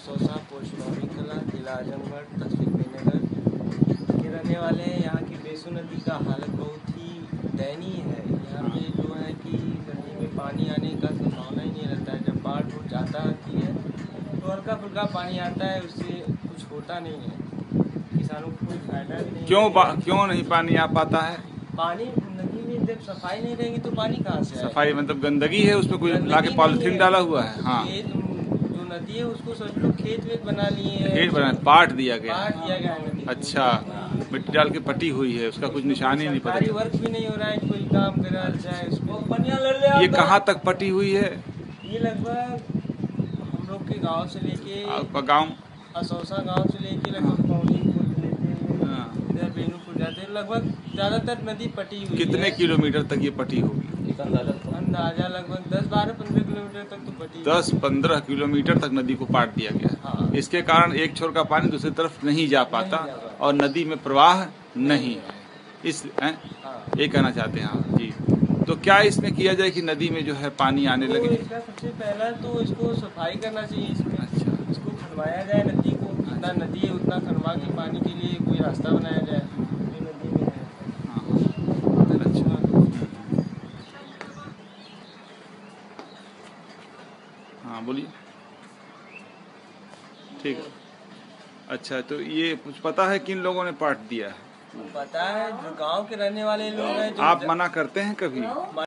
असौसा post कला जिला आजमगढ़ तहसील नगर के रहने वाले हैं। यहाँ की बेसू नदी का हालत बहुत ही दयनीय है। यहाँ पे जो है कि नदी में पानी आने का संभावना ही नहीं रहता है। जब बाढ़ हो जाता आती है तो हल्का फुल्का पानी आता है, उससे कुछ होता नहीं है, किसानों को कोई फायदा भी नहीं। क्यों नहीं पानी आ पाता है? पानी नदी में जब सफाई नहीं रहेगी तो पानी कहाँ से आएगा? सफाई मतलब गंदगी है, उसमें कोई लाके पॉलिथीन डाला हुआ है। हाँ, जो नदी है उसको सब लोग खेत वेत बना लिए हैं, खेत बना पाट दिया गया है नदी। अच्छा, मिट्टी डाल के पटी हुई है, उसका कुछ निशान ही नहीं पता। सरकारी वर्क भी नहीं हो रहा है, कोई काम करा जाए उसको। ये कहाँ तक पटी हुई है? ये लगभग हम लोग के गांव से लेके आपका गांव असौसा गांव से लेके लगभग मौलीपुर इधर बेनूपुर जाते हैं, लगभग ज्यादातर नदी पटी हुई है। कितने किलोमीटर तक ये पटी होगी? अंदाजा लगभग 10-12-15 किलोमीटर तक तो पटी। 10-15 किलोमीटर तक नदी को पाट दिया गया। हाँ। इसके कारण एक छोर का पानी दूसरी तरफ नहीं जा पाता और नदी में प्रवाह नहीं है। हाँ। ये कहना चाहते हैं आप जी। तो क्या इसमें किया जाए कि नदी में जो है पानी आने लगे? इसका सबसे पहला तो इसको सफाई करना चाहिए। अच्छा, इसको खनवाया जाए, नदी को जितना नदी है उतना खनवा के पानी के लिए कोई रास्ता बनाया जाए जो नदी में है। अच्छा, हाँ बोलिए। ठीक है। अच्छा, तो ये कुछ पता है किन लोगों ने पाट दिया है? पता है, जो गांव के रहने वाले लोग हैं। आप मना करते हैं कभी?